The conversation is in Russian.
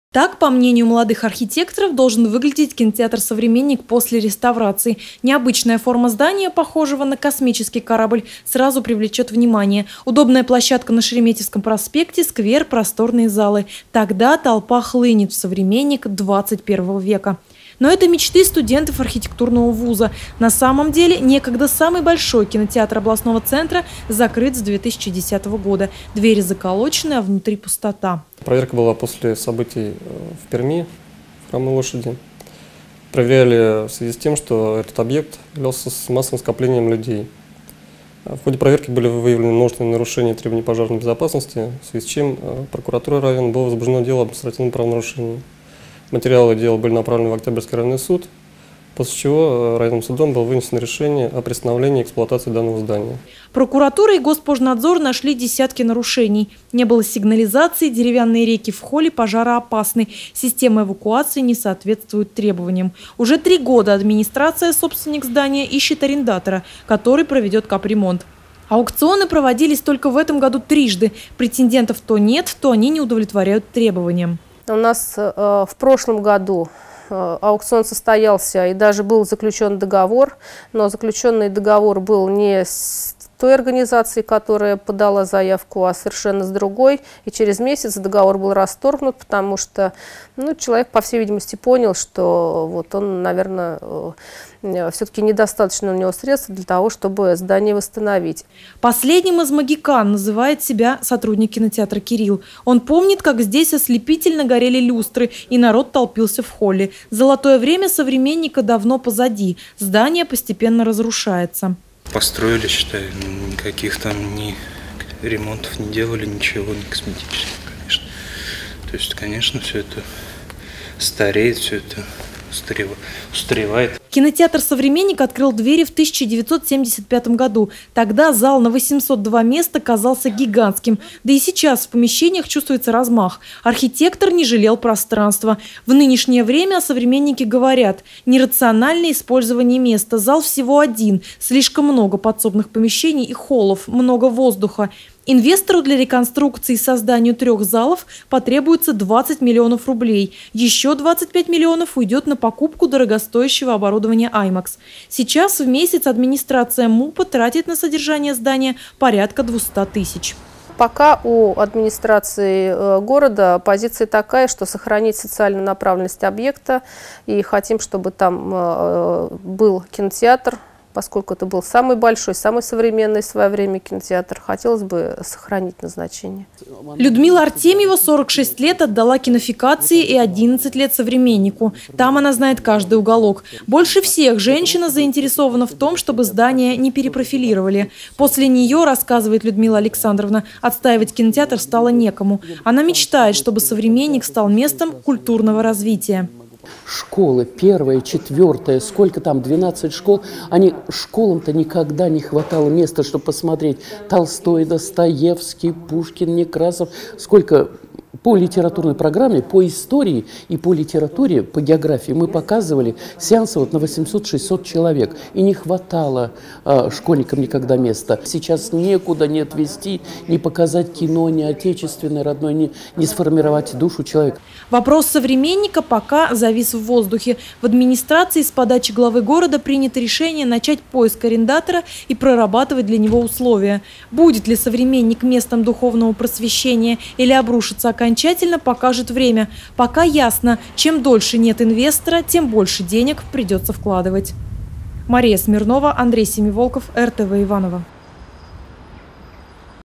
Так, по мнению молодых архитекторов, должен выглядеть кинотеатр «Современник» после реставрации. Необычная форма здания, похожего на космический корабль, сразу привлечет внимание. Удобная площадка на Шереметьевском проспекте, сквер, просторные залы. Тогда толпа хлынет в «Современник» 21 века. Но это мечты студентов архитектурного вуза. На самом деле, некогда самый большой кинотеатр областного центра закрыт с 2010 года. Двери заколочены, а внутри пустота. Проверка была после событий в Перми, в Храмовой Лошади. Проверяли в связи с тем, что этот объект являлся с массовым скоплением людей. В ходе проверки были выявлены множественные нарушения требований пожарной безопасности, в связи с чем прокуратурой района было возбуждено дело об административном правонарушении. Материалы дела были направлены в Октябрьский районный суд, после чего районным судом было вынесено решение о приостановлении эксплуатации данного здания. Прокуратура и Госпожнадзор нашли десятки нарушений. Не было сигнализации, деревянные реки в холле пожароопасны, система эвакуации не соответствует требованиям. Уже 3 года администрация, собственник здания, ищет арендатора, который проведет капремонт. Аукционы проводились только в этом году трижды. Претендентов то нет, то они не удовлетворяют требованиям. У нас в прошлом году аукцион состоялся и даже был заключен договор, но заключенный договор был не с той организацией, которая подала заявку, а совершенно с другой. И через месяц договор был расторгнут, потому что человек, по всей видимости, понял, что он, наверное, все-таки недостаточно у него средств для того, чтобы здание восстановить. Последним из магикан называет себя сотрудник кинотеатра Кирилл. Он помнит, как здесь ослепительно горели люстры, и народ толпился в холле. Золотое время «Современника» давно позади. Здание постепенно разрушается. Построили, считаю, никаких там ни ремонтов не делали, ничего, не косметических, конечно. То есть, конечно, все это стареет, все это устаревает. Кинотеатр «Современник» открыл двери в 1975 году. Тогда зал на 802 места казался гигантским. Да и сейчас в помещениях чувствуется размах. Архитектор не жалел пространства. В нынешнее время о «Современнике» говорят: нерациональное использование места. Зал всего один. Слишком много подсобных помещений и холлов. Много воздуха. Инвестору для реконструкции и созданию 3 залов потребуется 20 миллионов рублей. Еще 25 миллионов уйдет на покупку дорогостоящего оборудования IMAX. Сейчас в месяц администрация МУПа тратит на содержание здания порядка 200 тысяч. Пока у администрации города позиция такая, что сохранить социальную направленность объекта, и хотим, чтобы там был кинотеатр. Поскольку это был самый большой, самый современный в свое время кинотеатр, хотелось бы сохранить назначение. Людмила Артемьева 46 лет отдала кинофикации и 11 лет «Современнику». Там она знает каждый уголок. Больше всех женщина заинтересована в том, чтобы здание не перепрофилировали. После нее, рассказывает Людмила Александровна, отстаивать кинотеатр стало некому. Она мечтает, чтобы «Современник» стал местом культурного развития. Школы, 1-я, 4-я, сколько там, 12 школ, школам-то никогда не хватало места, чтобы посмотреть Толстой, Достоевский, Пушкин, Некрасов, сколько по литературной программе, по истории и по литературе, по географии мы показывали сеансы на 800-600 человек, и не хватало школьникам никогда места. Сейчас некуда не отвезти, не показать кино, не отечественное, родное, не сформировать душу человека. Вопрос «Современника» пока завис в воздухе. В администрации с подачи главы города принято решение начать поиск арендатора и прорабатывать для него условия. Будет ли «Современник» местом духовного просвещения или обрушится окончательно, покажет время. Пока ясно, чем дольше нет инвестора, тем больше денег придется вкладывать. Мария Смирнова, Андрей Семиволков, РТВ Иваново.